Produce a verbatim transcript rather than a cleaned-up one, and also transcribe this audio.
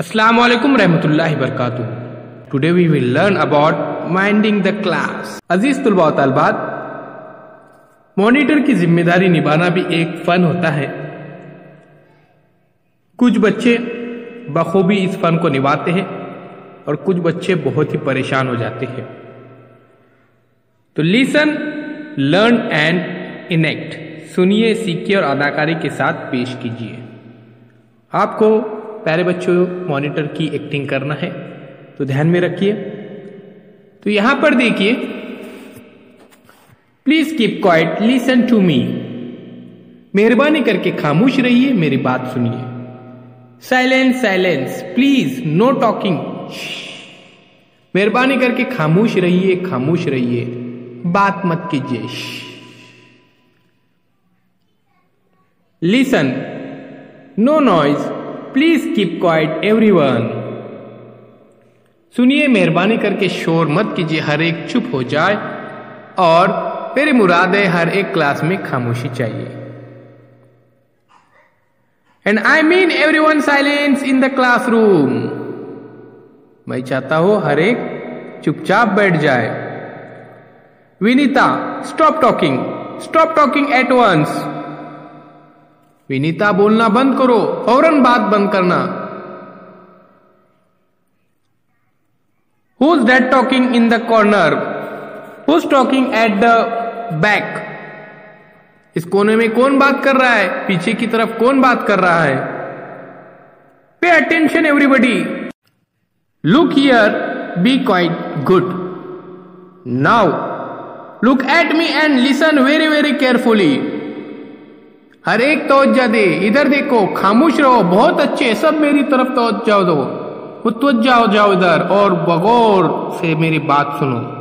Assalamu alaikum रहमतुल्लाहि बरकातुहू। Today we will learn about minding the class। अजीज तुलबा व तालिबात, monitor की जिम्मेदारी निभाना भी एक फन होता है। कुछ बच्चे बखूबी इस फन को निभाते हैं और कुछ बच्चे बहुत ही परेशान हो जाते हैं। तो लिसन, लर्न एंड इनेक्ट, सुनिए, सीखिए और अदाकारी के साथ पेश कीजिए। आपको प्यारे बच्चों मॉनिटर की एक्टिंग करना है तो ध्यान में रखिए। तो यहां पर देखिए, please keep quiet, listen to me, मेहरबानी करके खामोश रहिए, मेरी बात सुनिए। Silence silence, please no talking, मेहरबानी करके खामोश रहिए, खामोश रहिए, बात मत कीजिए। Listen, no noise, please keep quiet everyone, सुनिए, मेहरबानी करके शोर मत कीजिए, हर एक चुप हो जाए और मेरी मुराद है हर एक क्लास में खामोशी चाहिए। And I mean everyone silence in the classroom, मैं चाहता हूं हर एक चुपचाप बैठ जाए। Vinita, stop talking, stop talking at once, Vinita बोलना बंद करो, फौरन बात बंद करना। Who's that talking in the corner? Who's talking at the back? इस कोने में कौन बात कर रहा है? पीछे की तरफ कौन बात कर रहा है? Pay attention everybody. Look here, be quite good. Now, look at me and listen very very carefully. हर एक तवज्जो दे, इधर देखो, खामोश रहो, बहुत अच्छे, सब मेरी तरफ तवज्जो दो, मुतवज्जो हो जाओ इधर और बगौर से मेरी बात सुनो।